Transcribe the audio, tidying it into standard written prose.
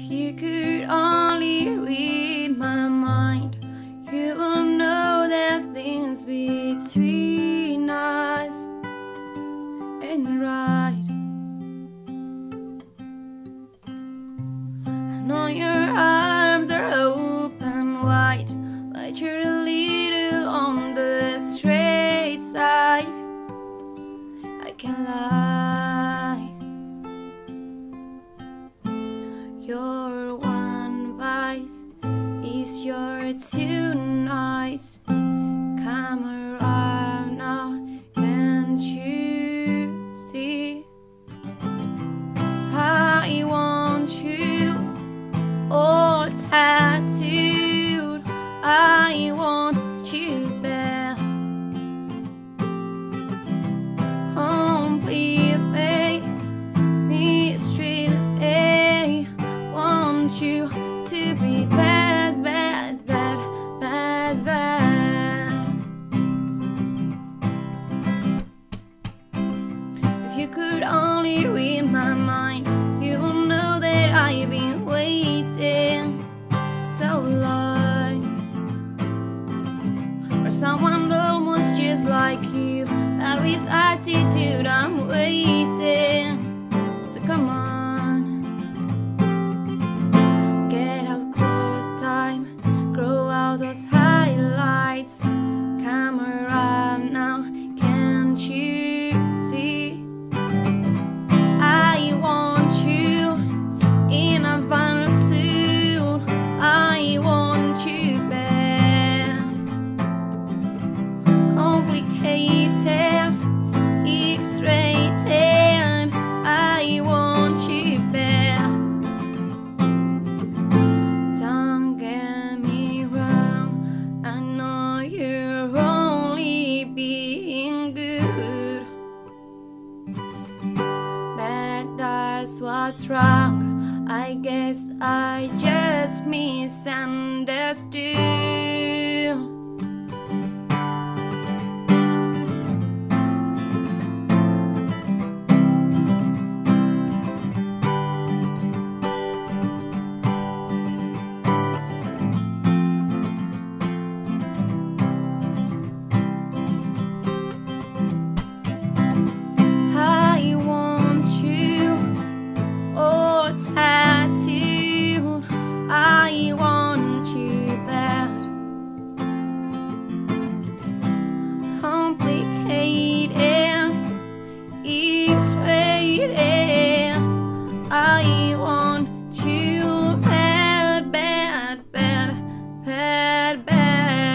you could only read my mind, you will know that things between us ain't right. I know your arms are open wide, but you're a little on the straight side. I can't lie. Your one vice is you're too nice. Come around now, can't you see? I want you all tattooed. I want you bad, completely mistreated. Want you to be bad, bad, bad, bad, bad. If you could only read my mind, you will know that I've been waiting so long for someone almost just like you, but with attitude I'm waiting. So come on, get out close time, grow out those highlights. Come around now, can't you see? I want you in a final suit. I want you bad, complicated, X-rated. I want you bad. Don't get me wrong, I know you're only being good, but that's what's wrong. I guess I just misunderstood. I want you all tattooed. I want you bad, complicated, X-rated. I want you bad, bad, bad, bad, bad.